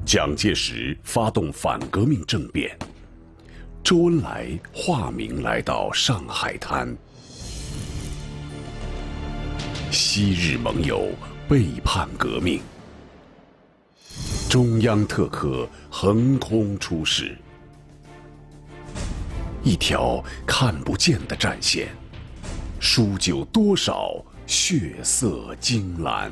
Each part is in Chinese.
蒋介石发动反革命政变，周恩来化名来到上海滩。昔日盟友背叛革命，中央特科横空出世，一条看不见的战线，输就多少血色金蓝。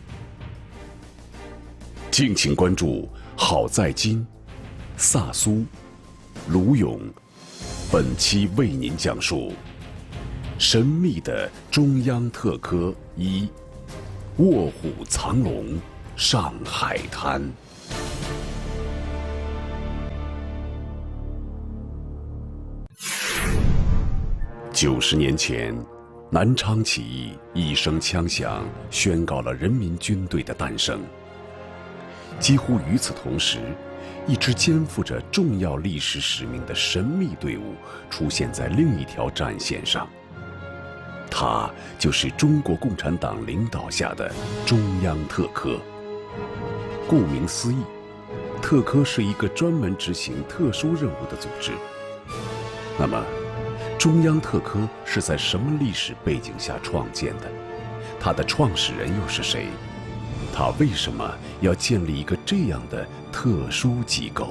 敬请关注好在今、萨苏、卢勇，本期为您讲述神秘的中央特科一：卧虎藏龙上海滩。90年前，南昌起义一声枪响，宣告了人民军队的诞生。几乎与此同时，一支肩负着重要历史使命的神秘队伍出现在另一条战线上。它就是中国共产党领导下的中央特科。顾名思义，特科是一个专门执行特殊任务的组织。那么，中央特科是在什么历史背景下创建的？它的创始人又是谁？他为什么要建立一个这样的特殊机构？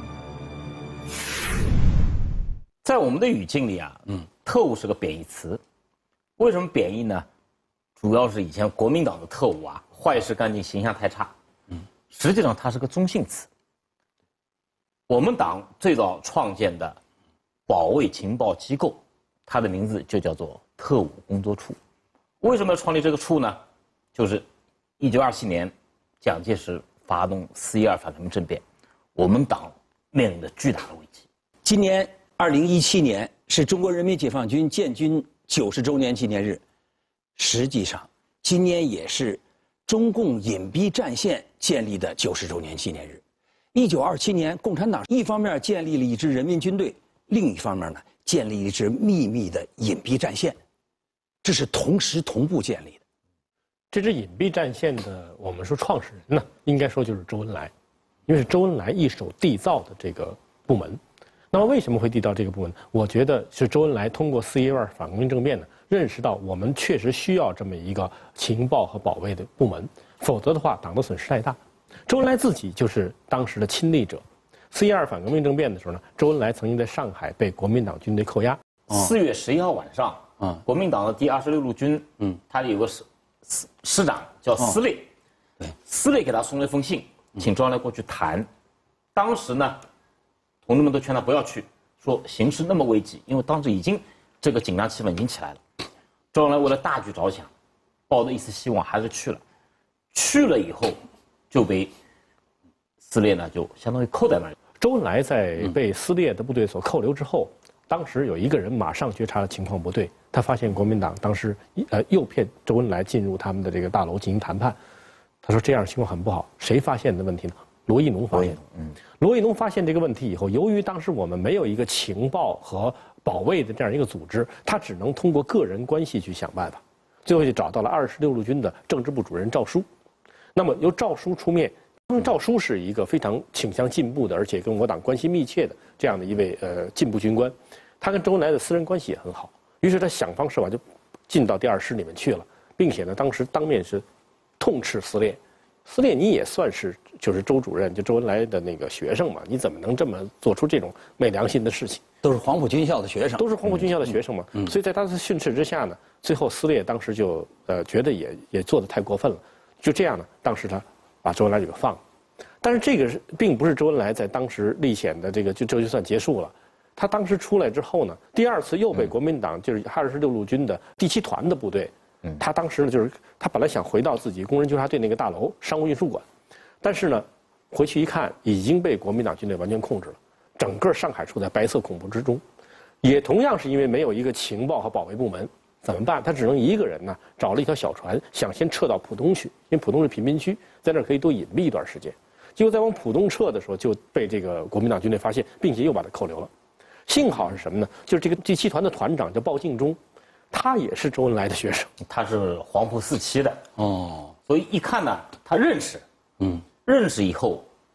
在我们的语境里啊，特务是个贬义词。为什么贬义呢？主要是以前国民党的特务啊，坏事干净，形象太差。实际上它是个中性词。我们党最早创建的保卫情报机构，它的名字就叫做特务工作处。为什么要创立这个处呢？就是1927年，蒋介石发动4·12反革命政变，我们党面临着巨大的危机。 今年2017年是中国人民解放军建军90周年纪念日，实际上今年也是中共隐蔽战线建立的90周年纪念日。1927年，共产党一方面建立了一支人民军队，另一方面呢，建立一支秘密的隐蔽战线，这是同时同步建立的。 这支隐蔽战线的，我们说创始人呢，应该说就是周恩来，因为是周恩来一手缔造的这个部门。那么为什么会缔造这个部门？我觉得是周恩来通过4·12反革命政变呢，认识到我们确实需要这么一个情报和保卫的部门，否则的话，党的损失太大。周恩来自己就是当时的亲历者。4·12反革命政变的时候呢，周恩来曾经在上海被国民党军队扣押。 4月11号晚上，国民党的第26路军，他有个师长叫司令，司令给他送了一封信，请周恩来过去谈。当时呢，同志们都劝他不要去，说形势那么危急，因为当时已经这个紧张气氛已经起来了。周恩来为了大局着想，抱着一丝希望还是去了。去了以后，就被撕裂呢，就相当于扣在那里。 周恩来在被撕裂的部队所扣留之后，当时有一个人马上觉察了情况不对，他发现国民党当时诱骗周恩来进入他们的这个大楼进行谈判。他说这样情况很不好，谁发现的问题呢？罗亦农发现。罗亦农发现这个问题以后，由于当时我们没有一个情报和保卫的这样一个组织，他只能通过个人关系去想办法。最后就找到了26路军的政治部主任赵书。那么由赵书出面，赵书是一个非常倾向进步的，而且跟我党关系密切的这样的一位进步军官。他跟周恩来的私人关系也很好，于是他想方设法就进到第2师里面去了，并且呢，当时当面是痛斥撕裂。撕裂你也算是就是周主任，就周恩来的那个学生嘛，你怎么能这么做出这种昧良心的事情？ 都是黄埔军校的学生， 都是黄埔军校的学生嘛。所以在他的训斥之下呢，最后撕裂当时就觉得也做得太过分了，就这样呢，当时他把周恩来给放了。但是这个并不是周恩来在当时历险的这个就算结束了。他当时出来之后呢，第2次又被国民党就是26路军的第7团的部队。他当时呢，就是他本来想回到自己工人纠察队那个大楼商务印书馆，但是呢，回去一看已经被国民党军队完全控制了，整个上海处在白色恐怖之中。也同样是因为没有一个情报和保卫部门，怎么办？他只能一个人呢，找了一条小船，想先撤到浦东去，因为浦东是贫民区，在那儿可以多隐蔽一段时间。结果在往浦东撤的时候，就被这个国民党军队发现，并且又把他扣留了。幸好是什么呢？就是这个第7团的团长叫鲍敬忠。他也是周恩来的学生， 他是黄埔4期的所以一看呢，他认识，认识以后，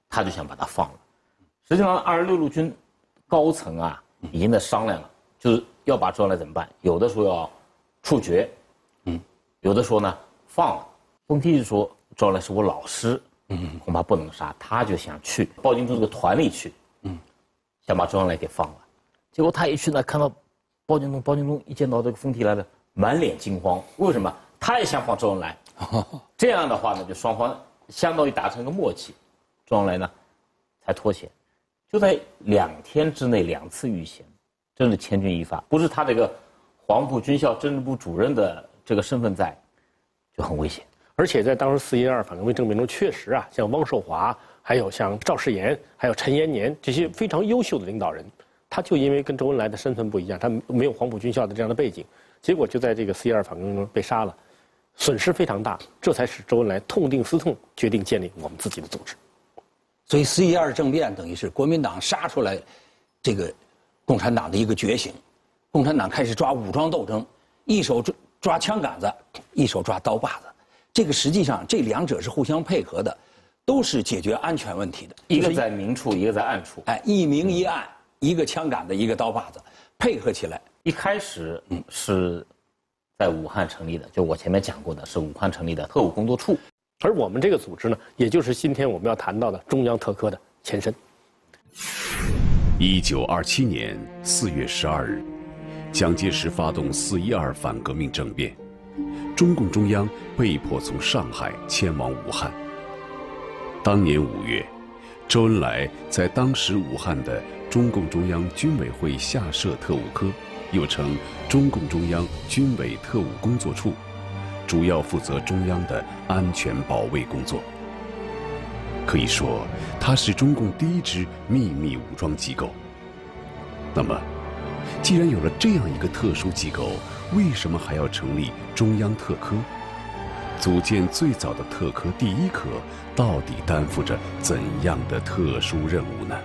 他就想把他放了。实际上，26路军高层啊已经在商量了，就是要把周恩来怎么办？有的说要处决，有的说呢放了。丰田一直说周恩来是我老师，恐怕不能杀，他就想去鲍金忠这个团里去，想把周恩来给放了。结果他一去呢，看到鲍金忠一见到这个丰田来了，满脸惊慌。为什么？他也想放周恩来。这样的话呢，就双方相当于达成一个默契，周恩来呢才脱险。就在2天之内2次遇险，真是千钧一发。不是他这个黄埔军校政治部主任的这个身份在，就很危险。 而且在当时4.12反革命政变中，确实啊，像汪寿华，还有像赵世炎，还有陈延年这些非常优秀的领导人，他就因为跟周恩来的身份不一样，他没有黄埔军校的这样的背景，结果就在这个4.12反革命中被杀了，损失非常大。这才使周恩来痛定思痛，决定建立我们自己的组织。 所以4.12政变等于是国民党杀出来这个共产党的一个觉醒，共产党开始抓武装斗争，一手抓枪杆子，一手抓刀把子。这个实际上这2者是互相配合的，都是解决安全问题的。 一个在明处，一个在暗处。 一明一暗，一个枪杆子，一个刀把子，配合起来。 一开始是在武汉成立的，就我前面讲过的，是武汉成立的特务工作处。 而我们这个组织呢，也就是今天我们要谈到的中央特科的前身。 1927年4月12日，蒋介石发动4.12反革命政变，中共中央被迫从上海迁往武汉。当年5月，周恩来在当时武汉的中共中央军委会下设特务科，又称中共中央军委特务工作处，主要负责中央的安全保卫工作。可以说，它是中共第一支秘密武装机构。那么，既然有了这样一个特殊机构，为什么还要成立中央特科？组建最早的特科第1科，到底担负着怎样的特殊任务呢？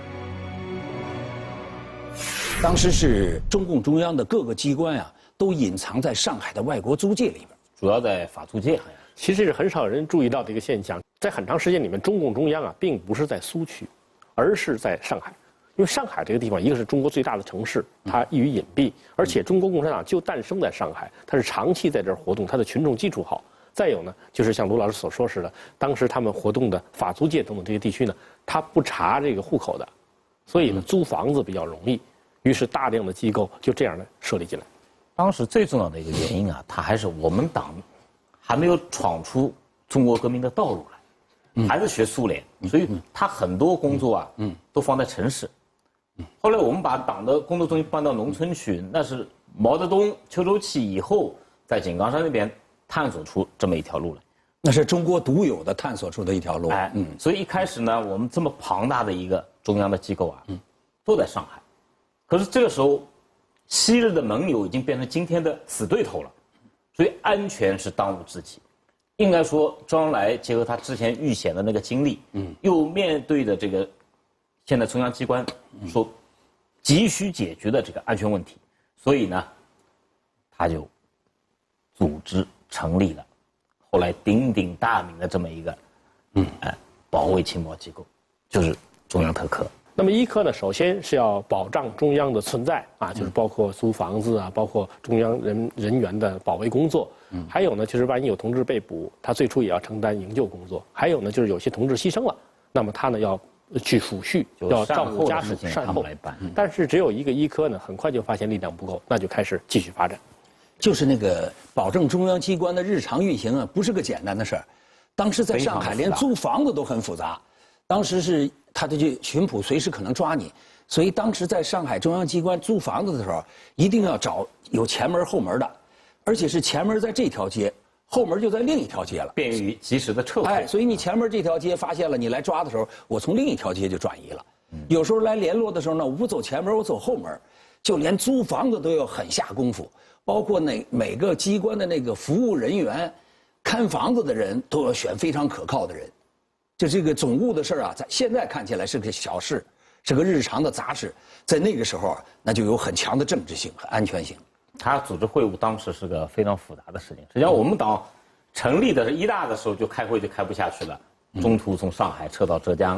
当时是中共中央的各个机关啊，都隐藏在上海的外国租界里边， 主要在法租界好像。 其实是很少人注意到的一个现象，在很长时间里面，中共中央啊，并不是在苏区，而是在上海。因为上海这个地方，一个是中国最大的城市，它易于隐蔽，而且中国共产党就诞生在上海，它是长期在这儿活动，它的群众基础好。再有呢，就是像卢老师所说似的，当时他们活动的法租界等等这些地区呢，他不查这个户口的，所以呢，租房子比较容易，于是大量的机构就这样的设立进来。 当时最重要的一个原因啊，它还是我们党还没有闯出中国革命的道路来，还是学苏联，所以他很多工作啊，都放在城市。后来我们把党的工作中心搬到农村去，那是毛泽东、邱周期以后在井冈山那边探索出这么一条路来， 那是中国独有的探索出的一条路。 所以一开始呢，我们这么庞大的一个中央的机构啊，都在上海。可是这个时候，昔日的盟友已经变成今天的死对头了，所以安全是当务之急。应该说，周恩来结合他之前遇险的那个经历，又面对着这个现在中央机关说急需解决的这个安全问题，所以呢，他就组织成立了后来鼎鼎大名的这么一个保卫情报机构，就是中央特科。 那么1科呢，首先是要保障中央的存在啊，就是包括租房子啊，包括中央人员的保卫工作。还有呢，就是万一有同志被捕，他最初也要承担营救工作。还有呢，就是有些同志牺牲了，那么他呢要去抚恤，要照顾家属，善后来办。但是只有一个1科呢，很快就发现力量不够，那就开始继续发展。 就是那个保证中央机关的日常运行啊，不是个简单的事儿。当时在上海，连租房子都很复杂。当时是他的这巡捕随时可能抓你，所以当时在上海中央机关租房子的时候，一定要找有前门后门的，而且是前门在这条街，后门就在另一条街了， 便于及时的撤回。 所以你前门这条街发现了，你来抓的时候，我从另一条街就转移了。有时候来联络的时候呢，我不走前门，我走后门，就连租房子都要很下功夫，包括每个机关的那个服务人员、看房子的人都要选非常可靠的人。就这个总务的事儿啊，在现在看起来是个小事，是个日常的杂事，在那个时候那就有很强的政治性和安全性。 他组织会务当时是个非常复杂的事情。实际上，我们党成立的1大的时候就开会就开不下去了，中途从上海撤到浙江，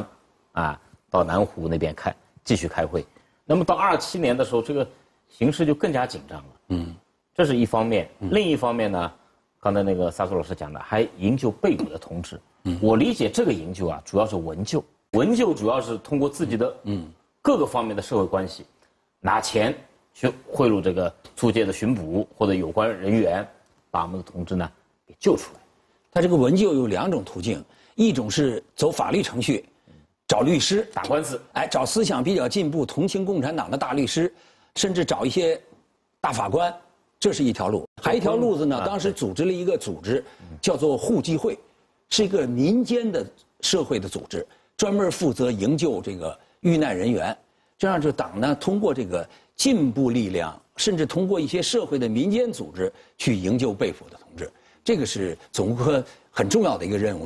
啊，到南湖那边继续开会。那么到27年的时候，这个形势就更加紧张了。这是一方面。另一方面呢，刚才那个萨苏老师讲的，还营救被捕的同志。我理解这个营救啊，主要是文救。文救主要是通过自己的各个方面的社会关系，拿钱去贿赂这个租界的巡捕或者有关人员，把我们的同志呢给救出来。 他这个文救有2种途径，一种是走法律程序，找律师打官司， 找思想比较进步、同情共产党的大律师，甚至找一些大法官，这是一条路。还有一条路子呢，当时组织了一个组织，叫做互济会，是一个民间的社会的组织，专门负责营救这个遇难人员。这样就党呢通过这个进步力量，甚至通过一些社会的民间组织去营救被捕的同志。这个是总共和很重要的一个任务。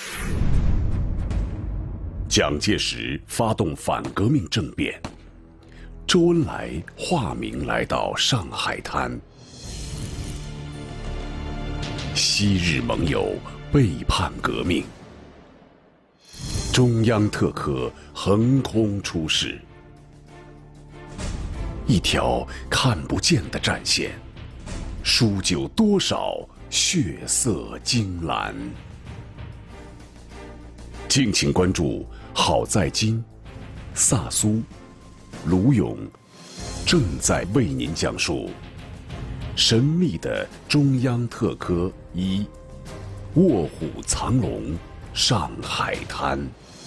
蒋介石发动反革命政变，周恩来化名来到上海滩，昔日盟友背叛革命，中央特科横空出世，一条看不见的战线，输就多少血色金蓝。敬请关注好在今，萨苏、卢勇正在为您讲述神秘的中央特科1：卧虎藏龙上海滩。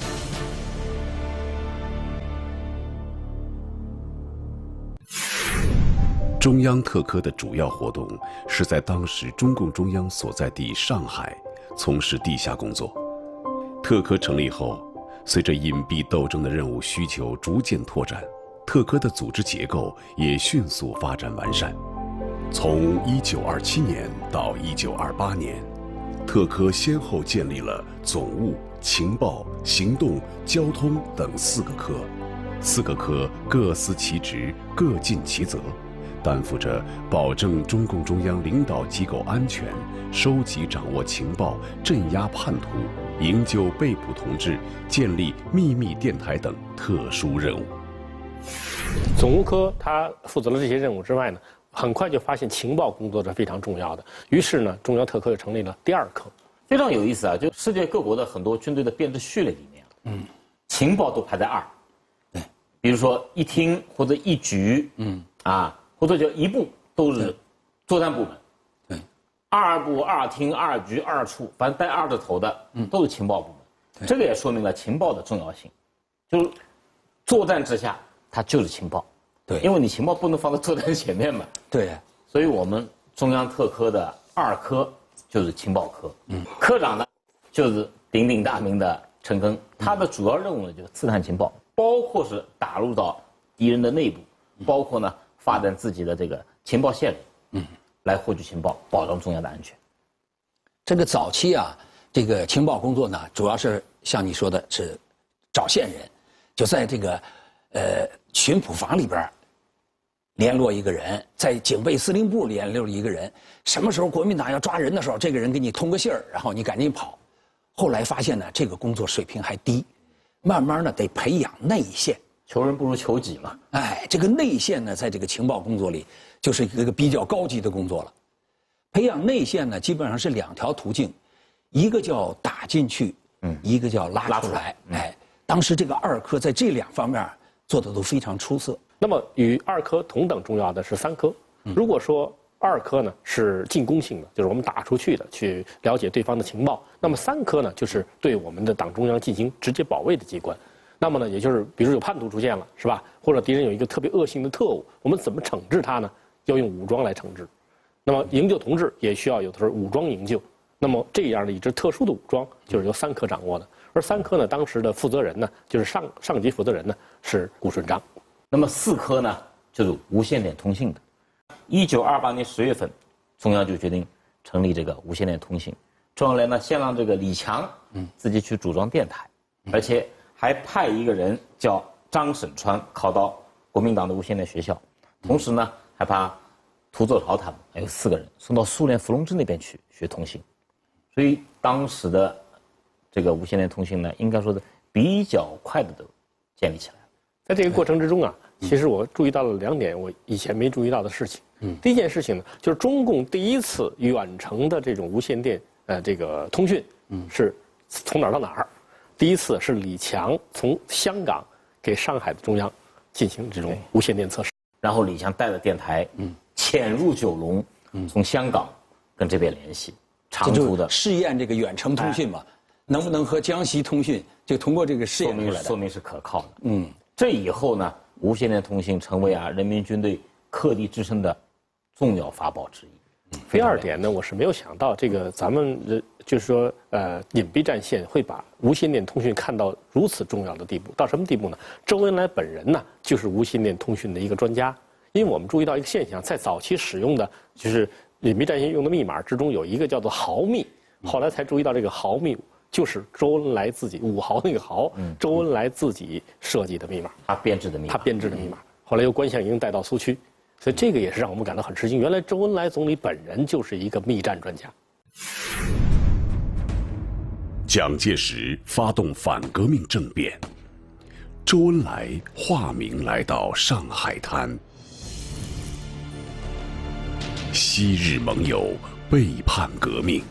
中央特科的主要活动是在当时中共中央所在地上海从事地下工作。特科成立后，随着隐蔽斗争的任务需求逐渐拓展，特科的组织结构也迅速发展完善。从1927年到1928年，特科先后建立了总务、情报、行动、交通等4个科，4个科各司其职，各尽其责，担负着保证中共中央领导机构安全、收集掌握情报、镇压叛徒、营救被捕同志、建立秘密电台等特殊任务。 总务科他负责了这些任务之外呢，很快就发现情报工作是非常重要的，于是呢，中央特科又成立了第2科。 非常有意思啊！就世界各国的很多军队的编制序列里面，情报都排在2。 对， 比如说一厅或者一局，或者叫一部都是作战部门。 对 ，2部、2厅、2局、2处，凡带2字头的，都是情报部门。这个也说明了情报的重要性，就是作战之下，它就是情报。 对， 因为你情报不能放在作战前面嘛。 对， 所以我们中央特科的2科就是情报科。科长呢就是鼎鼎大名的陈赓，他的主要任务呢就是刺探情报，包括是打入到敌人的内部，包括呢发展自己的这个情报线路，来获取情报，保障中央的安全。 这个早期啊，这个情报工作呢，主要是像你说的是找线人，就在这个巡捕房里边联络一个人，在警备司令部联络一个人，什么时候国民党要抓人的时候，这个人给你通个信儿，然后你赶紧跑。后来发现呢，这个工作水平还低，慢慢呢得培养内线。 求人不如求己嘛。 这个内线呢，在这个情报工作里就是一个比较高级的工作了。培养内线呢，基本上是2条途径，一个叫打进去，一个叫拉出来。当时这个2科在这2方面做的都非常出色。 那么与2科同等重要的是3科。如果说2科呢是进攻性的，就是我们打出去的，去了解对方的情报，那么3科呢就是对我们的党中央进行直接保卫的机关。那么呢，也就是比如有叛徒出现了，是吧？或者敌人有一个特别恶性的特务，我们怎么惩治他呢？要用武装来惩治。那么营救同志也需要有的时候武装营救。那么这样的一支特殊的武装就是由3科掌握的。而3科呢，当时的负责人呢，就是上级负责人呢是顾顺章。 那么4科呢，就是无线电通信的。1928年10月份，中央就决定成立这个无线电通信。周恩来呢，先让这个李强自己去组装电台，而且还派一个人叫张沈川考到国民党的无线电学校，同时呢，还把涂作潮他们还有4个人送到苏联伏龙芝那边去学通信。所以当时的这个无线电通信呢，应该说的比较快的都建立起来了。 在这个过程之中啊，其实我注意到了2点我以前没注意到的事情。第一件事情呢，就是中共第一次远程的这种无线电这个通讯，是从哪儿到哪儿？第一次是李强从香港给上海的中央进行这种无线电测试， 然后李强带着电台，潜入九龙，从香港跟这边联系，长途的试验这个远程通讯嘛，能不能和江西通讯？就通过这个试验出来的， 说明是可靠的。这以后呢，无线电通信成为人民军队克敌制胜的重要法宝之一。 第二点呢，我是没有想到这个咱们就是说隐蔽战线会把无线电通讯看到如此重要的地步。到什么地步呢？周恩来本人呢就是无线电通讯的一个专家，因为我们注意到一个现象，在早期使用的就是隐蔽战线用的密码之中有一个叫做毫密，后来才注意到这个毫密就是周恩来自己5毫那个毫，周恩来自己设计的密码， 他编制的密码， 后来由关向营带到苏区。所以这个也是让我们感到很吃惊，原来周恩来总理本人就是一个密战专家。 蒋介石发动反革命政变，周恩来化名来到上海滩，昔日盟友背叛革命，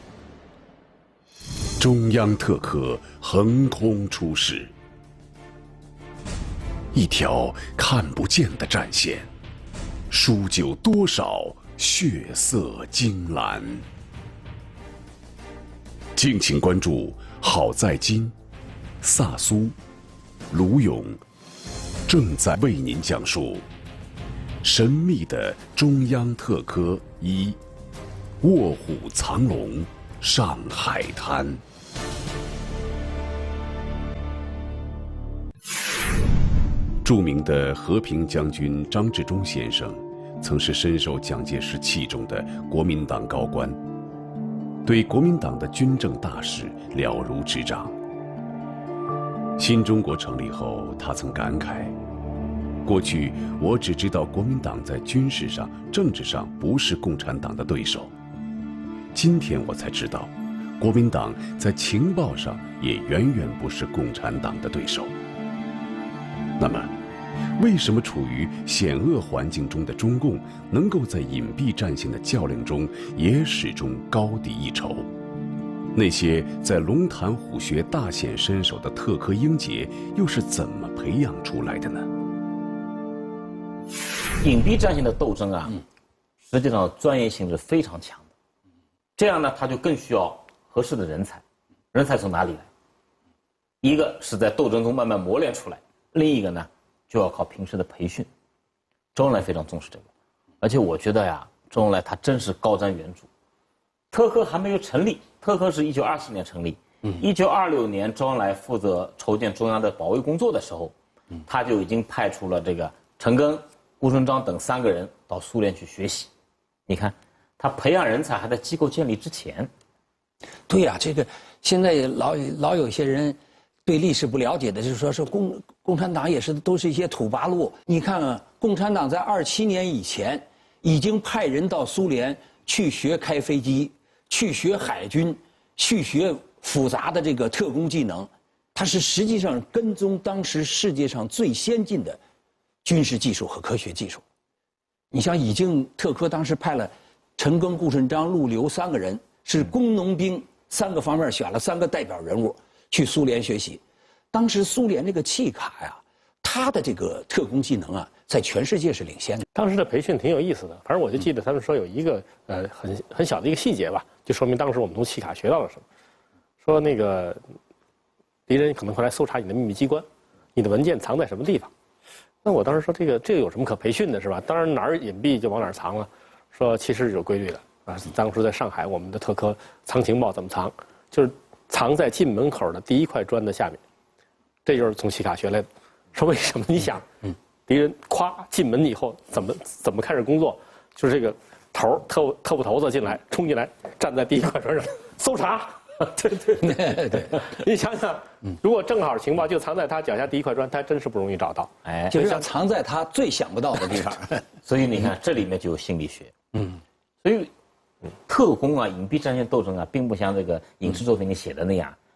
中央特科横空出世，一条看不见的战线。输就多少血色金兰？敬请关注郝在金、萨苏、卢勇正在为您讲述神秘的中央特科1卧虎藏龙上海滩。著名的和平将军张治中先生，曾是深受蒋介石器重的国民党高官，对国民党的军政大事了如指掌。新中国成立后，他曾感慨：过去我只知道国民党在军事上、政治上不是共产党的对手，今天我才知道，国民党在情报上也远远不是共产党的对手。那么，为什么处于险恶环境中的中共能够在隐蔽战线的较量中也始终高低一筹？那些在龙潭虎穴大显身手的特科英杰又是怎么培养出来的呢？ 隐蔽战线的斗争实际上专业性是非常强的，这样呢，他就更需要合适的人才。人才从哪里来？一个是在斗争中慢慢磨练出来，另一个呢，就要靠平时的培训。周恩来非常重视这个，而且我觉得周恩来他真是高瞻远瞩。特科还没有成立，特科是1924年成立。1926年，周恩来负责筹建中央的保卫工作的时候，他就已经派出了这个陈赓、顾顺章等3个人到苏联去学习。你看，他培养人才还在机构建立之前。 对呀，这个现在老有一些人对历史不了解的，就是说共产党也是都是一些土八路。你看共产党在27年以前已经派人到苏联去学开飞机，去学海军，去学复杂的这个特工技能，它是实际上跟踪当时世界上最先进的军事技术和科学技术。你像已经特科当时派了陈赓、顾顺章、陆刘3个人，是工农兵3个方面选了3个代表人物去苏联学习。当时苏联这个契卡它的这个特工技能在全世界是领先的。 当时的培训挺有意思的，反正我就记得他们说有一个很小的一个细节吧，就说明当时我们从契卡学到了什么。说那个敌人可能会来搜查你的秘密机关，你的文件藏在什么地方？那我当时说这个有什么可培训的是吧？当然哪儿隐蔽就往哪儿藏了。说其实是有规律的当时在上海，我们的特科藏情报怎么藏？就是藏在进门口的第1块砖的下面。这就是从契卡学来的。说为什么？你想，敌人进门以后怎么开始工作？就是这个特务头子冲进来，站在第1块砖上搜查。对，你想想，如果正好情报就藏在他脚下第1块砖，他真是不容易找到。 就是要藏在他最想不到的地方。 所以你看，这里面就有心理学。所以特工隐蔽战线斗争并不像这个影视作品里写的那样，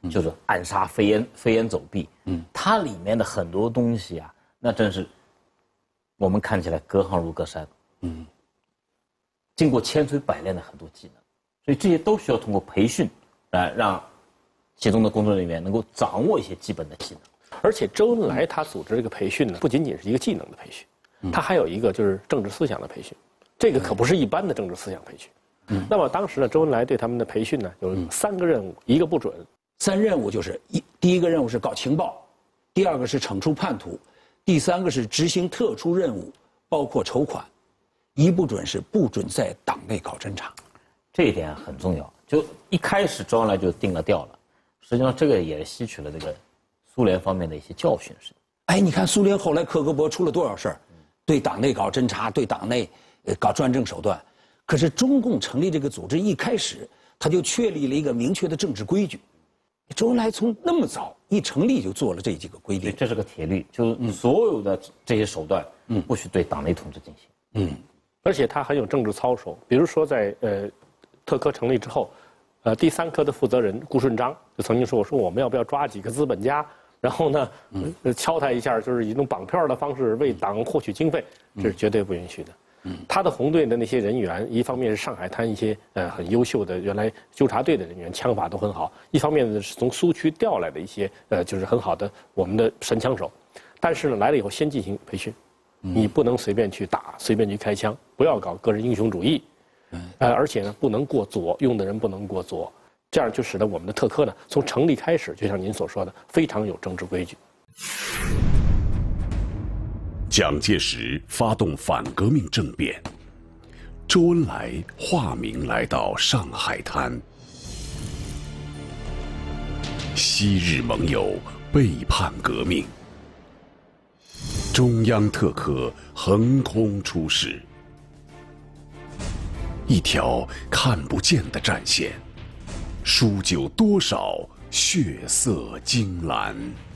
就是暗杀、飞檐走壁。它里面的很多东西啊，那真是我们看起来隔行如隔山。经过千锤百炼的很多技能，所以这些都需要通过培训来让其中的工作人员能够掌握一些基本的技能。 而且周恩来他组织这个培训呢，不仅仅是一个技能的培训，他还有一个就是政治思想的培训，这个可不是一般的政治思想培训。那么当时呢，周恩来对他们的培训呢有3个任务，1个不准。 3任务就是第一个任务是搞情报，第2个是惩处叛徒，第3个是执行特殊任务，包括筹款。1不准是不准在党内搞侦查， 这一点很重要。就一开始周恩来就定了调了，实际上这个也吸取了这个苏联方面的一些教训。是， 哎，你看苏联后来克格勃出了多少事儿，对党内搞侦查，对党内搞专政手段。可是中共成立这个组织一开始，他就确立了一个明确的政治规矩。周恩来从那么早一成立就做了这几个规定， 这是个铁律，就是所有的这些手段，不许对党内统治进行。 而且他很有政治操守，比如说在特科成立之后，第3科的负责人顾顺章就曾经说：“我说我们要不要抓几个资本家，然后呢，敲他一下，就是以一种绑票的方式为党获取经费，这是绝对不允许的。”他的红队的那些人员，一方面是上海滩一些很优秀的原来纠察队的人员，枪法都很好；一方面呢是从苏区调来的一些就是很好的我们的神枪手。但是呢，来了以后先进行培训。你不能随便去打，随便去开枪，不要搞个人英雄主义，而且呢，不能过左，用的人不能过左，这样就使得我们的特科呢，从成立开始，就像您所说的，非常有政治规矩。 蒋介石发动反革命政变，周恩来化名来到上海滩，昔日盟友背叛革命。中央特科横空出世，一条看不见的战线，输就多少血色金兰。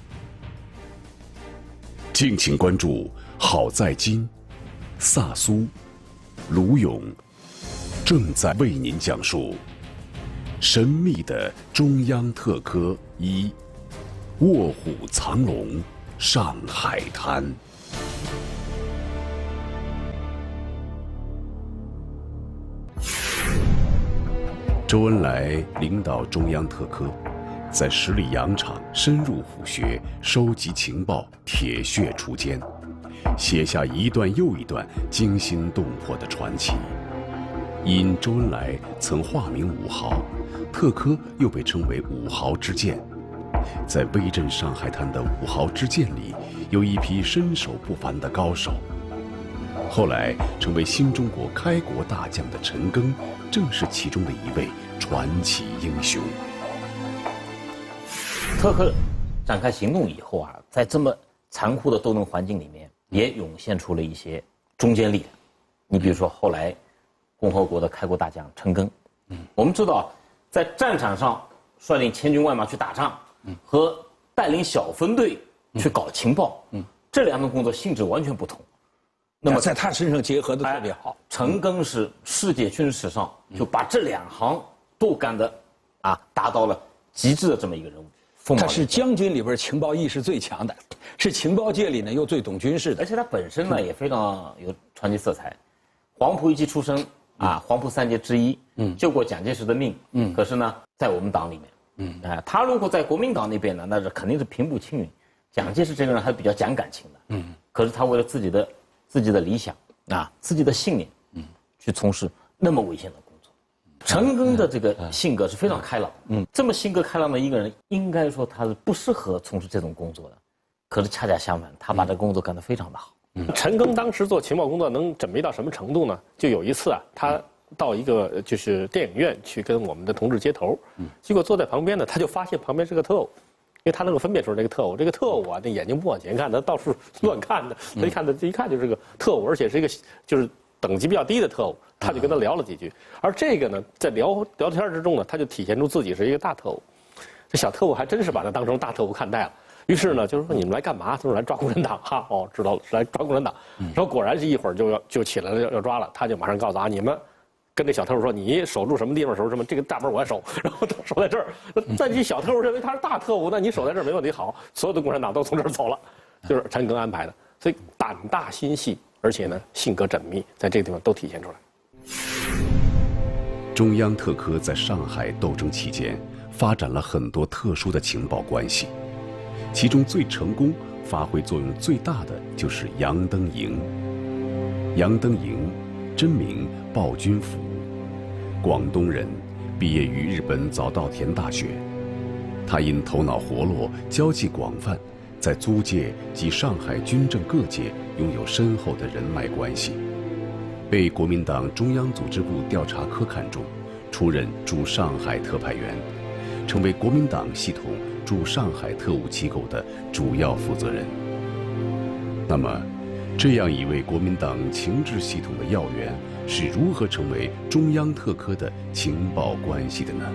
敬请关注郝在金、萨苏、卢勇正在为您讲述神秘的中央特科1：卧虎藏龙上海滩。周恩来领导中央特科，在十里洋场深入虎穴，收集情报，铁血锄奸，写下一段又一段惊心动魄的传奇。因周恩来曾化名武豪，特科又被称为武豪之剑。在威震上海滩的武豪之剑里，有一批身手不凡的高手。后来成为新中国开国大将的陈赓，正是其中的一位传奇英雄。 特科展开行动以后啊，在这么残酷的斗争环境里面，也涌现出了一些中坚力量。你比如说后来共和国的开国大将陈赓，我们知道在战场上率领千军万马去打仗，和带领小分队去搞情报，这2种工作性质完全不同。 那么在他身上结合的特别好。 陈赓是世界军事史上就把这2行都干的达到了极致的这么一个人物。 他是将军里边情报意识最强的，是情报界里呢又最懂军事的， 而且他本身呢也非常有传奇色彩。黄埔一期出生黄埔3杰之一，救过蒋介石的命，可是呢在我们党里面，他如果在国民党那边呢，那是肯定是平步青云。蒋介石这个人还比较讲感情的，可是他为了自己的理想自己的信念，去从事那么危险的工作。陈赓的这个性格是非常开朗，这么性格开朗的一个人，应该说他是不适合从事这种工作的，可是恰恰相反，他把这工作干得非常的好。 陈赓当时做情报工作能缜密到什么程度呢？就有一次他到一个就是电影院去跟我们的同志接头，结果坐在旁边呢，他就发现旁边是个特务。因为他能够分辨出来这个特务，这个特务那眼睛不往前看，他到处乱看的，他一看就是个特务，而且是一个就是等级比较低的特务，他就跟他聊了几句。而这个呢，在聊天之中呢，他就体现出自己是一个大特务。这小特务还真是把他当成大特务看待了。于是呢，就是说你们来干嘛？他说来抓共产党。知道了，是来抓共产党。然后果然是一会儿就起来了要抓了，他就马上告诉你们跟这小偷说：“你守住什么地方，守住什么，这个大门我守。”然后他守在这儿。但这小偷认为他是大特务，那你守在这儿没问题。好，所有的共产党都从这儿走了，就是陈赓安排的。所以胆大心细，而且呢性格缜密，在这个地方都体现出来。 中央特科在上海斗争期间，发展了很多特殊的情报关系，其中最成功、发挥作用最大的就是杨登营。杨登营，真名鲍君甫，广东人，毕业于日本早稻田大学。他因头脑活络、交际广泛，在租界及上海军政各界拥有深厚的人脉关系，被国民党中央组织部调查科看中，出任驻上海特派员，成为国民党系统驻上海特务机构的主要负责人。那么，这样一位国民党情治系统的要员是如何成为中央特科的情报关系的呢？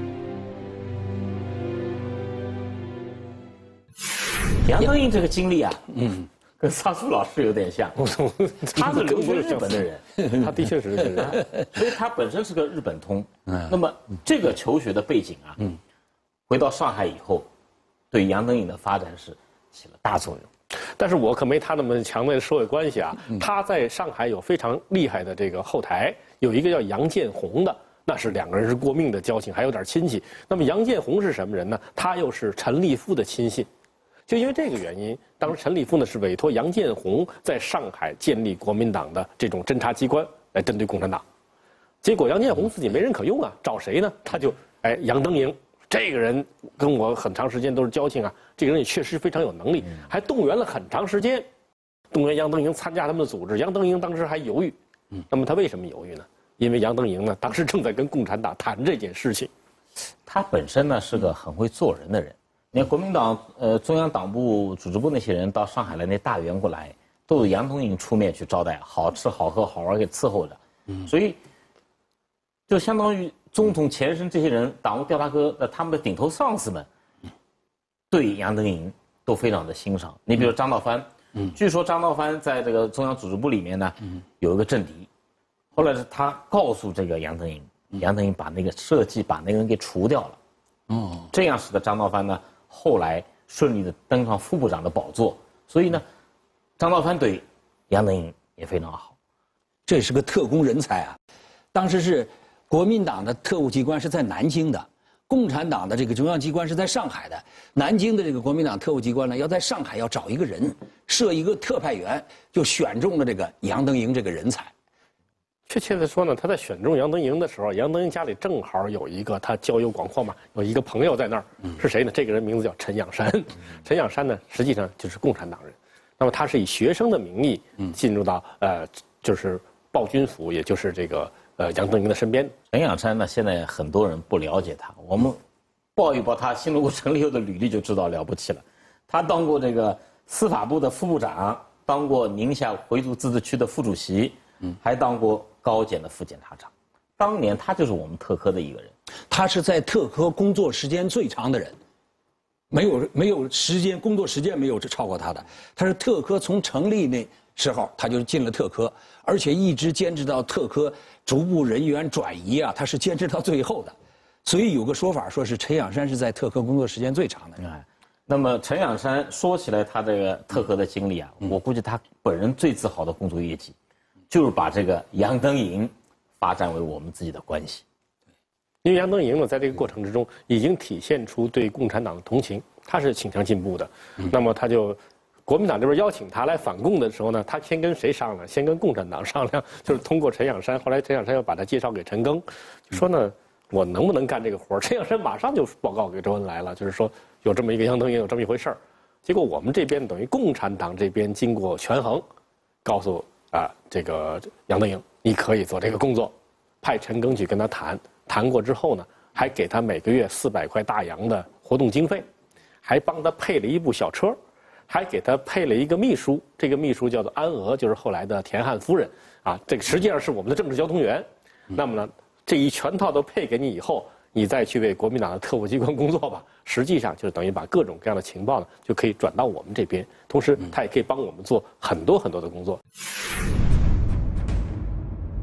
杨登营这个经历啊，跟萨苏老师有点像，他是留学日本的人， 他的确是日本人， 所以他本身是个日本通。那么这个求学的背景啊，回到上海以后，对杨登营的发展是起了大作用。 但是我可没他那么强的社会关系啊。他在上海有非常厉害的这个后台，有一个叫杨建宏的，那是两个人是过命的交情，还有点亲戚。那么杨建宏是什么人呢？他又是陈立夫的亲信。就因为这个原因，当时陈立夫呢是委托杨建宏在上海建立国民党的这种侦察机关来针对共产党。结果杨建宏自己没人可用啊，找谁呢？他就杨登营。这个人跟我很长时间都是交情啊，这个人也确实非常有能力，还动员了很长时间，动员杨登营参加他们的组织。杨登营当时还犹豫，那么他为什么犹豫呢？因为杨登营呢当时正在跟共产党谈这件事情。 他本身呢是个很会做人的人。你看国民党中央党部组织部那些人到上海来，那大员过来都是杨登营出面去招待，好吃好喝好玩给伺候着。所以就相当于总统前身这些人，党务调查科的他们的顶头上司们，对杨登营都非常的欣赏。你比如张道藩，据说张道藩在这个中央组织部里面呢，有一个政敌，后来是他告诉这个杨登营，杨登营把那个设计把那个人给除掉了。这样使得张道藩呢后来顺利的登上副部长的宝座。所以呢，张道藩对杨登营也非常好。 这是个特工人才啊！当时是国民党的特务机关是在南京的，共产党的这个中央机关是在上海的。南京的这个国民党特务机关呢，要在上海要找一个人，设一个特派员，就选中了这个杨登营这个人才。 确切的说呢，他在选中杨登营的时候，杨登营家里正好有一个他交友广阔嘛，有一个朋友在那儿，是谁呢？这个人名字叫陈养山。陈养山呢，实际上就是共产党人。那么他是以学生的名义进入到就是鲍君甫，也就是这个杨登营的身边。 陈养山呢，现在很多人不了解他，我们报一报他新中国成立后的履历就知道了不起了。他当过这个司法部的副部长，当过宁夏回族自治区的副主席，还当过高检的副检察长。当年他就是我们特科的一个人。 他是在特科工作时间最长的人，没有时间工作时间没有超过他的。他是特科从成立那时候他就进了特科，而且一直坚持到特科逐步人员转移啊，他是坚持到最后的。所以有个说法说是陈养山是在特科工作时间最长的人。 那么陈养山说起来他这个特科的经历啊，我估计他本人最自豪的工作业绩，就是把这个杨登营发展为我们自己的关系。 因为杨登营呢，在这个过程之中已经体现出对共产党的同情，他是倾向进步的。那么他就国民党这边邀请他来反共的时候呢，他先跟谁商量？先跟共产党商量，就是通过陈养山。后来陈养山又把他介绍给陈赓，就说呢，我能不能干这个活？陈养山马上就报告给周恩来了，就是说有这么一个杨登营，有这么一回事儿。结果我们这边等于共产党这边经过权衡，告诉这个杨登营，你可以做这个工作，派陈赓去跟他谈。谈过之后呢，还给他每个月400块大洋的活动经费，还帮他配了一部小车，还给他配了一个秘书。这个秘书叫做安娥，就是后来的田汉夫人啊。这个实际上是我们的政治交通员。那么呢，这一全套都配给你以后，你再去为国民党的特务机关工作吧。实际上就等于把各种各样的情报呢，就可以转到我们这边，同时他也可以帮我们做很多很多的工作。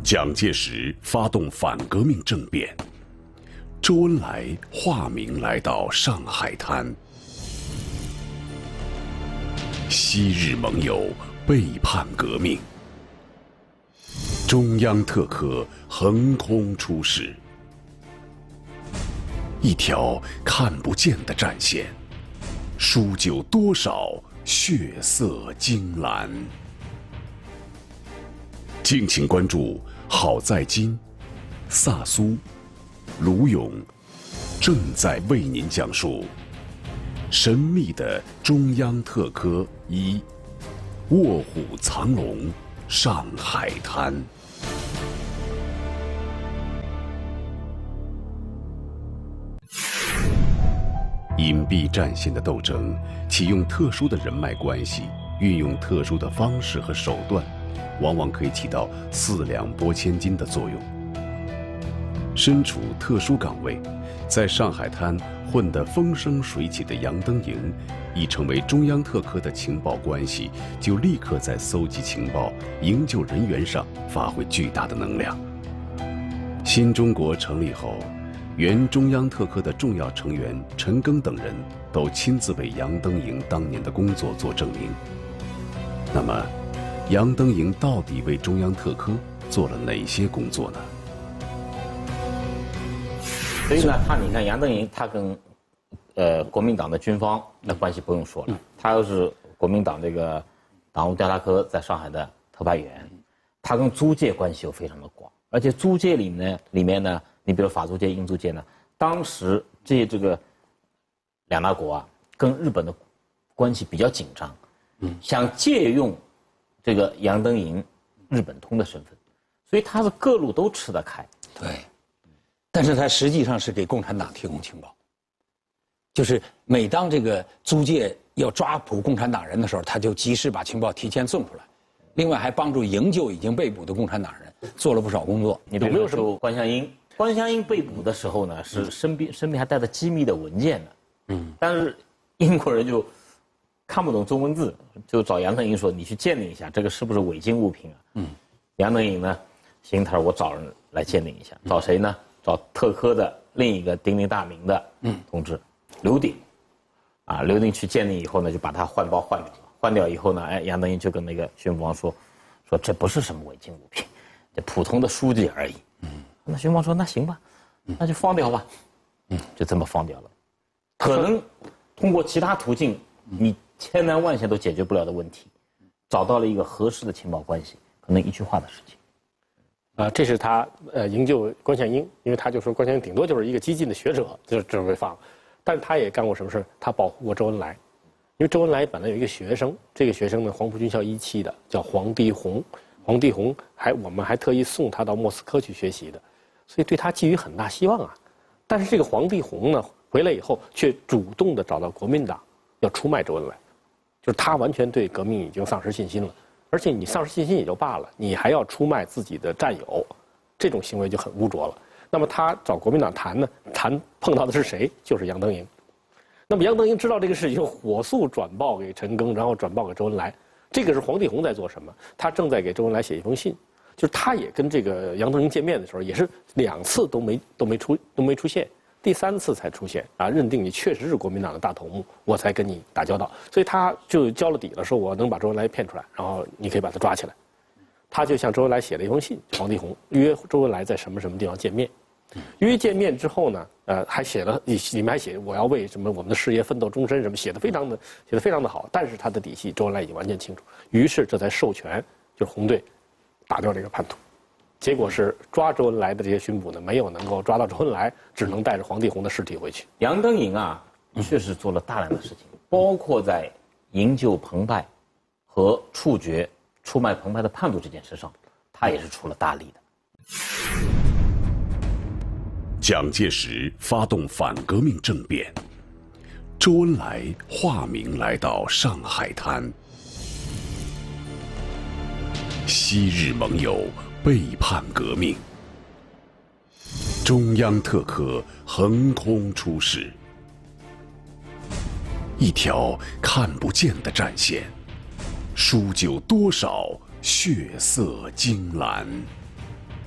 蒋介石发动反革命政变，周恩来化名来到上海滩，昔日盟友背叛革命，中央特科横空出世，一条看不见的战线，输就多少血色金兰。敬请关注郝在金、萨苏、卢勇正在为您讲述神秘的中央特科一卧虎藏龙上海滩。隐蔽战线的斗争，启用特殊的人脉关系，运用特殊的方式和手段，往往可以起到4两拨千斤的作用。身处特殊岗位，在上海滩混得风生水起的杨登营，已成为中央特科的情报关系，就立刻在搜集情报、营救人员上发挥巨大的能量。新中国成立后，原中央特科的重要成员陈赓等人都亲自为杨登营当年的工作做证明。那么，杨登营到底为中央特科做了哪些工作呢？ 所以呢，你看杨登营，他跟国民党的军方的关系不用说了，他又是国民党这个党务调查科在上海的特派员，他跟租界关系又非常的广，而且租界里面呢，你比如法租界、英租界呢，当时这个两大国啊，跟日本的关系比较紧张，想借用这个杨登营日本通的身份，所以他是各路都吃得开。 对，但是他实际上是给共产党提供情报，就是每当这个租界要抓捕共产党人的时候，他就及时把情报提前送出来，另外还帮助营救已经被捕的共产党人，做了不少工作。 你比如说关湘英，关湘英被捕的时候呢，是身边还带着机密的文件的，但是英国人就看不懂中文字，就找杨登营说：“你去鉴定一下，这个是不是违禁物品啊？”杨登营呢，行，他说我找人来鉴定一下，找谁呢？找特科的另一个鼎鼎大名的同志刘鼎，刘鼎去鉴定以后呢，就把他换包换掉了。换掉以后呢，杨登营就跟那个巡捕房说这不是什么违禁物品，这普通的书籍而已。那巡捕房说那行吧，那就放掉吧。就这么放掉了。可能通过其他途径，你千难万险都解决不了的问题，找到了一个合适的情报关系，可能一句话的事情。 这是他营救关湘英，因为他就说关湘英顶多就是一个激进的学者，就这么被放了。但是他也干过什么事？他保护过周恩来，因为周恩来本来有一个学生，这个学生呢黄埔军校一期的，叫黄帝红。黄帝红我们还特意送他到莫斯科去学习的，所以对他寄予很大希望啊。但是这个黄帝红呢回来以后，却主动的找到国民党要出卖周恩来，就是他完全对革命已经丧失信心了。而且你丧失信心也就罢了，你还要出卖自己的战友，这种行为就很污浊了。那么他找国民党谈呢，碰到的是谁？就是杨登营。那么杨登营知道这个事情，火速转报给陈赓，然后转报给周恩来。这个是黄帝红在做什么？他正在给周恩来写一封信，就是他也跟这个杨登营见面的时候，也是2次都没出现。第3次才出现认定你确实是国民党的大头目，我才跟你打交道，所以他就交了底了，说我能把周恩来骗出来，然后你可以把他抓起来。他就向周恩来写了一封信，黄帝红约周恩来在什么什么地方见面。约见面之后呢，还写了里面还写我要为什么我们的事业奋斗终身什么，写得非常的好。但是他的底细周恩来已经完全清楚，于是这才授权就是红队打掉这个叛徒。结果是抓周恩来的这些巡捕呢，没有能够抓到周恩来，只能带着黄帝红的尸体回去。 杨登营确实做了大量的事情，包括在营救澎湃和处决出卖澎湃的叛徒这件事上，他也是出了大力的。 蒋介石发动反革命政变，周恩来化名来到上海滩，昔日盟友背叛革命，中央特科横空出世，一条看不见的战线，输就多少血色金兰。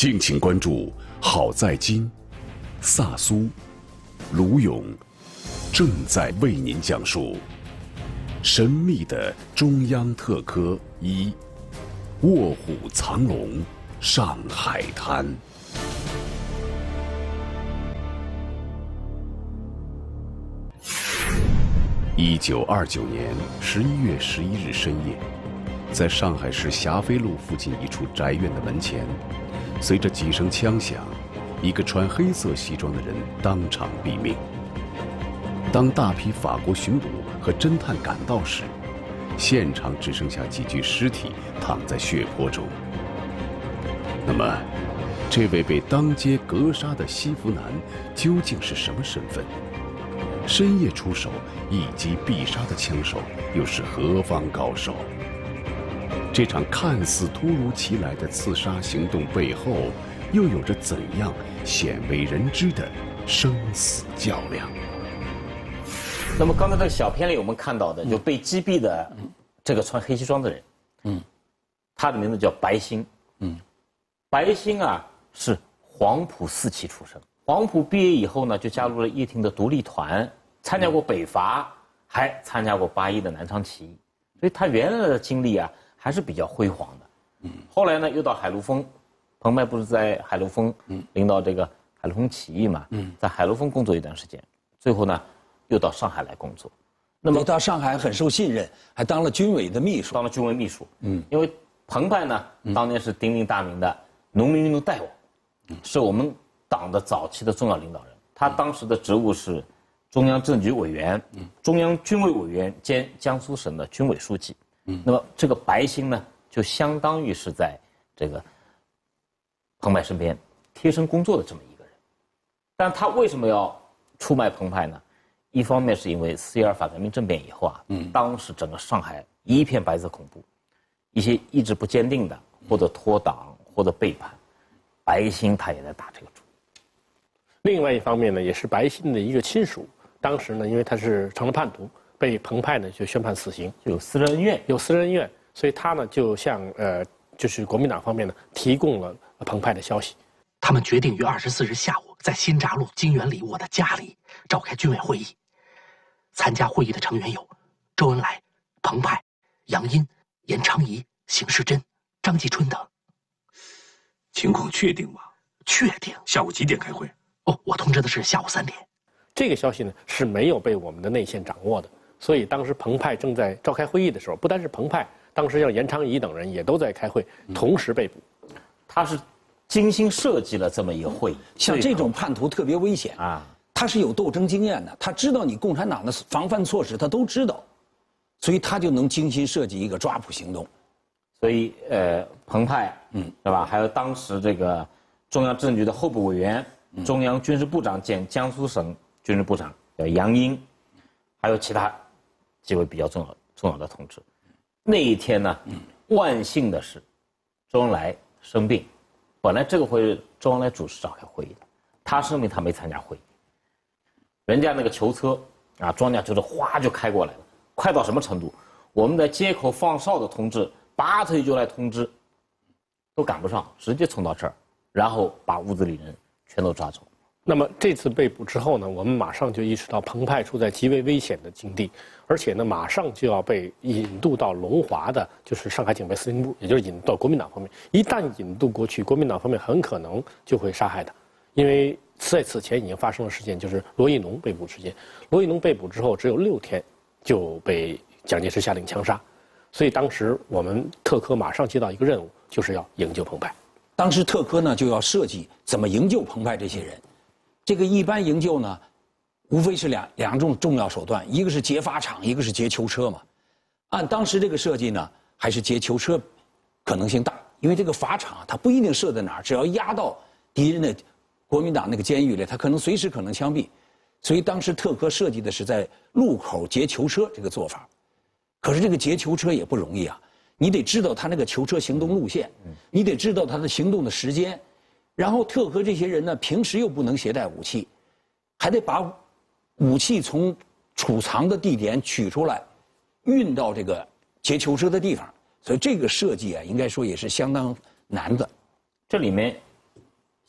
敬请关注好在今、萨苏、卢勇正在为您讲述神秘的中央特科1：卧虎藏龙上海滩。1929年11月11日深夜，在上海市霞飞路附近一处宅院的门前，随着几声枪响，一个穿黑色西装的人当场毙命。当大批法国巡捕和侦探赶到时，现场只剩下几具尸体躺在血泊中。那么，这位被当街格杀的西服男究竟是什么身份？深夜出手一击必杀的枪手又是何方高手？这场看似突如其来的刺杀行动背后，又有着怎样鲜为人知的生死较量？ 那么刚才这个小片里我们看到的，就被击毙的这个穿黑西装的人，他的名字叫白兴，白兴啊是黄埔4期出生，黄埔毕业以后呢，就加入了叶挺的独立团，参加过北伐，还参加过8.1的南昌起义，所以他原来的经历啊还是比较辉煌的。后来呢又到海陆丰，彭湃不是在海陆丰领导这个海陆丰起义嘛，在海陆丰工作一段时间，最后呢又到上海来工作。 那么到上海很受信任，还当了军委的秘书。 当了军委秘书。因为彭湃呢，当年是鼎鼎大名的农民运动大王，是我们党的早期的重要领导人。他当时的职务是中央政治局委员、中央军委委员兼江苏省的军委书记。那么这个白兴呢，就相当于是在这个彭湃身边贴身工作的这么一个人。但他为什么要出卖彭湃呢？一方面是因为4.12反革命政变以后啊，当时整个上海一片白色恐怖，一些意志不坚定的或者脱党或者背叛，白兴他也在打这个主。 另外一方面呢，也是白兴的一个亲属，当时呢，因为他是成了叛徒，被彭湃呢就宣判死刑， 有私人恩怨， 有私人恩怨，所以他呢就向就是国民党方面呢提供了彭湃的消息。 他们决定于24日下午在新闸路金源里我的家里召开军委会议。参加会议的成员有周恩来、彭湃、杨殷、严昌仪、邢世珍、张继春等。 情况确定吗？ 确定。 下午几点开会？ 哦，我通知的是下午3点。 这个消息呢是没有被我们的内线掌握的，所以当时彭湃正在召开会议的时候，不单是彭湃，当时像严昌仪等人也都在开会，同时被捕。 他是精心设计了这么一个会议。 像这种叛徒特别危险啊。他是有斗争经验的，他知道你共产党的防范措施，他都知道，所以他就能精心设计一个抓捕行动。 所以彭湃，是吧？还有当时这个中央政治局的候补委员、中央军事部长兼江苏省军事部长叫杨殷，还有其他几位比较重要的同志。那一天呢，万幸的是，周恩来生病，本来这个会议周恩来主持召开会议的，他生病他没参加会议。人家那个囚车啊，装甲囚车哗就开过来了，快到什么程度？我们在街口放哨的同志拔腿就来通知，都赶不上，直接冲到这儿，然后把屋子里人全都抓走。 那么这次被捕之后呢，我们马上就意识到彭湃处在极为危险的境地，而且呢，马上就要被引渡到龙华的，就是上海警备司令部，也就是引渡到国民党方面。一旦引渡过去，国民党方面很可能就会杀害他，因为在此前已经发生了事件，就是罗亦农被捕事件。罗亦农被捕之后，只有6天就被蒋介石下令枪杀，所以当时我们特科马上接到一个任务，就是要营救彭湃。 当时特科呢就要设计怎么营救彭湃这些人。这个一般营救呢，无非是两种重要手段，一个是劫法场，一个是劫囚车嘛。按当时这个设计呢，还是劫囚车可能性大，因为这个法场它不一定设在哪儿，只要压到敌人的国民党那个监狱里，他可能随时可能枪毙，所以当时特科设计的是在路口劫囚车这个做法。可是这个劫囚车也不容易啊，你得知道他那个囚车行动路线，你得知道他的行动的时间，然后特科这些人呢，平时又不能携带武器，还得把武器从储藏的地点取出来，运到这个劫囚车的地方，所以这个设计啊，应该说也是相当难的。 这里面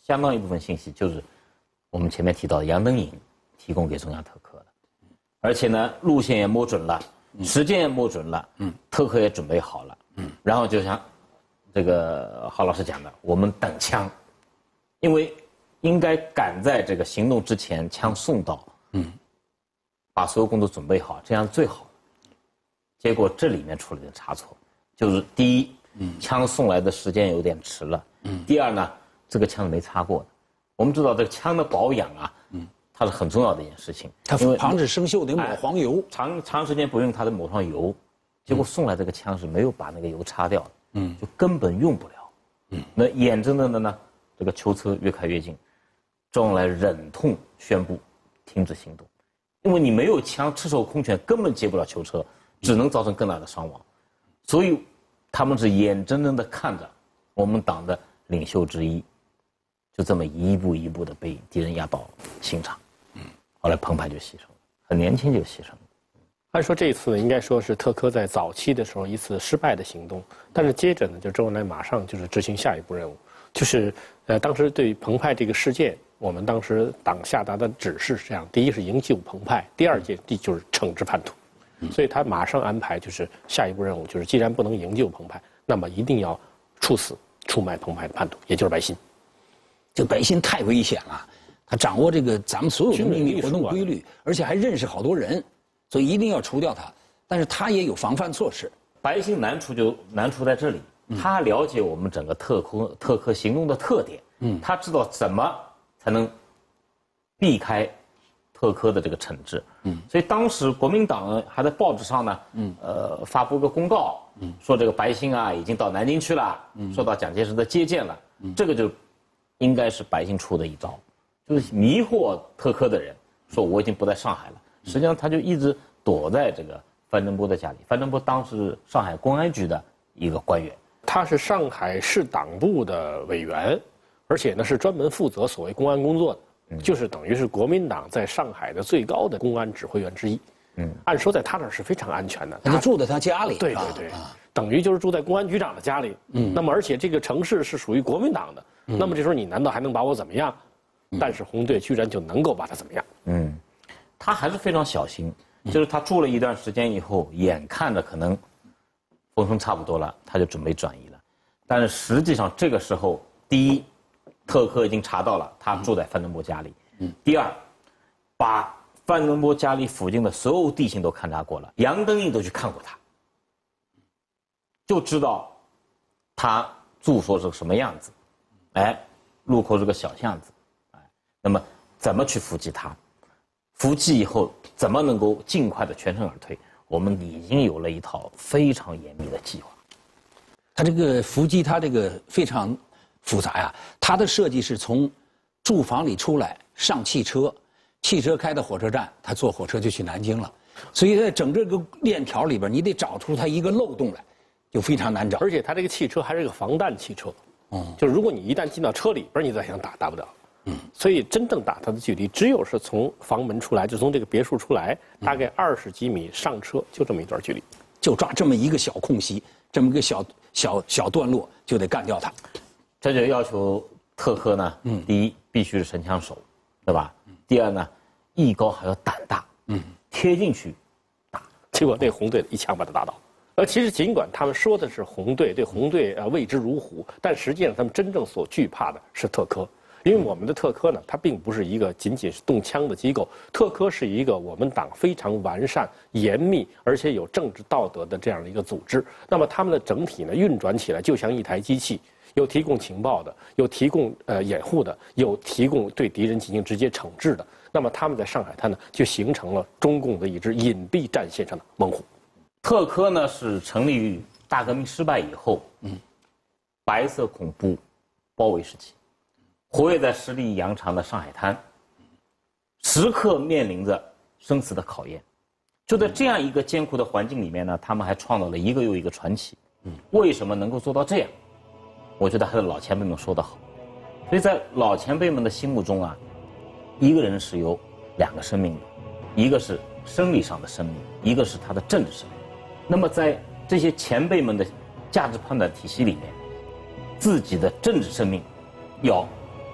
相当一部分信息就是我们前面提到的杨登颖提供给中央特科的，而且呢，路线也摸准了，时间也摸准了，特科也准备好了，然后就像这个郝老师讲的，我们等枪，因为应该赶在这个行动之前枪送到，把所有工作准备好，这样最好。结果这里面出了点差错，就是第一，枪送来的时间有点迟了，第二呢，这个枪是没擦过的。我们知道这个枪的保养啊，它是很重要的一件事情， 它防止生锈得抹黄油， 长时间不用它得抹上油，结果送来这个枪是没有把那个油擦掉的，就根本用不了，那眼睁睁的呢，这个囚车越开越近，周恩来忍痛宣布停止行动，因为你没有枪，赤手空拳根本接不了囚车，只能造成更大的伤亡，所以他们是眼睁睁的看着我们党的领袖之一，就这么一步一步的被敌人压到刑场，后来彭湃就牺牲了，很年轻就牺牲了。 按说这一次应该说是特科在早期的时候一次失败的行动，但是接着呢，就周恩来马上就是执行下一步任务，就是当时对彭湃这个事件，我们当时党下达的指示是这样：第一是营救彭湃，第二件就是惩治叛徒。所以他马上安排，就是下一步任务，就是既然不能营救彭湃，那么一定要处死出卖彭湃的叛徒，也就是白鑫。 这白鑫太危险了，他掌握这个咱们所有的秘密活动规律，而且还认识好多人，所以一定要除掉他。但是他也有防范措施。 白鑫难处就难处在这里，他了解我们整个特科行动的特点，他知道怎么才能避开特科的这个惩治，所以当时国民党还在报纸上呢，发布个公告，说这个白鑫啊已经到南京去了，受到蒋介石的接见了，这个就应该是白鑫出的一招，就是迷惑特科的人，说我已经不在上海了，实际上他就一直躲在这个范振波的家里，范振波当时是上海公安局的一个官员， 他是上海市党部的委员，而且呢是专门负责所谓公安工作的。就是等于是国民党在上海的最高的公安指挥员之一，按说在他那儿是非常安全的， 他就住在他家里， 对，等于就是住在公安局长的家里，那么而且这个城市是属于国民党的，那么这时候你难道还能把我怎么样？但是红队居然就能够把他怎么样？ 他还是非常小心，就是他住了一段时间以后，眼看着可能风声差不多了，他就准备转移了，但是实际上这个时候，第一，特科已经查到了他住在范振波家里。第二，把范振波家里附近的所有地形都勘察过了，杨登印都去看过他，就知道他住所是个什么样子。路口是个小巷子，那么怎么去伏击他？伏击以后怎么能够尽快的全身而退？我们已经有了一套非常严密的计划。 他这个伏击，他这个非常复杂呀，他的设计是从住房里出来上汽车，汽车开到火车站，他坐火车就去南京了。所以在整个链条里边，你得找出他一个漏洞来，就非常难找。 而且他这个汽车还是个防弹汽车，就是如果你一旦进到车里边，你再想打不了。所以真正打他的距离，只有是从房门出来，就从这个别墅出来，大概20几米上车，就这么一段距离， 就抓这么一个小空隙，这么一个小段落，就得干掉他。 这就要求特科呢，第一必须是神枪手，对吧？第二呢，艺高还要胆大，贴进去打。 结果那红队一枪把他打倒。其实尽管他们说的是红队，对红队畏之如虎，但实际上他们真正所惧怕的是特科。因为我们的特科呢，它并不是一个仅仅是动枪的机构，特科是一个我们党非常完善、严密而且有政治道德的这样的一个组织。那么他们的整体呢运转起来就像一台机器，有提供情报的，有提供掩护的，有提供对敌人进行直接惩治的。那么他们在上海滩呢，就形成了中共的一支隐蔽战线上的猛虎。 特科呢是成立于大革命失败以后，白色恐怖包围时期，活跃在十里洋场的上海滩，时刻面临着生死的考验。就在这样一个艰苦的环境里面呢，他们还创造了一个又一个传奇。为什么能够做到这样？我觉得还是老前辈们说得好。所以在老前辈们的心目中啊，一个人是有2个生命的，一个是生理上的生命，一个是他的政治生命。那么在这些前辈们的价值判断体系里面，自己的政治生命要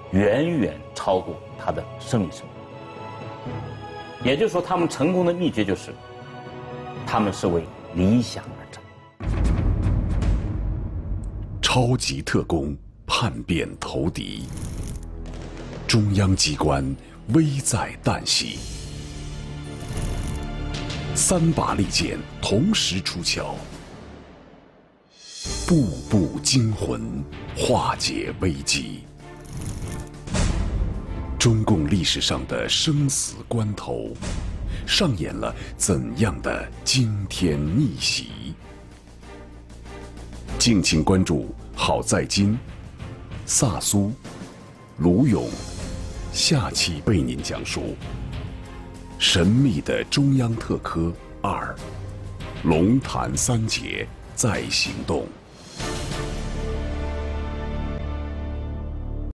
远远超过他的生理成本。也就是说，他们成功的秘诀就是，他们是为理想而战。 超级特工叛变投敌，中央机关危在旦夕。3把利剑同时出鞘，步步惊魂，化解危机。中共历史上的生死关头，上演了怎样的惊天逆袭？敬请关注郝在金、萨苏、卢勇，下期为您讲述神秘的中央特科2，龙潭三杰在行动。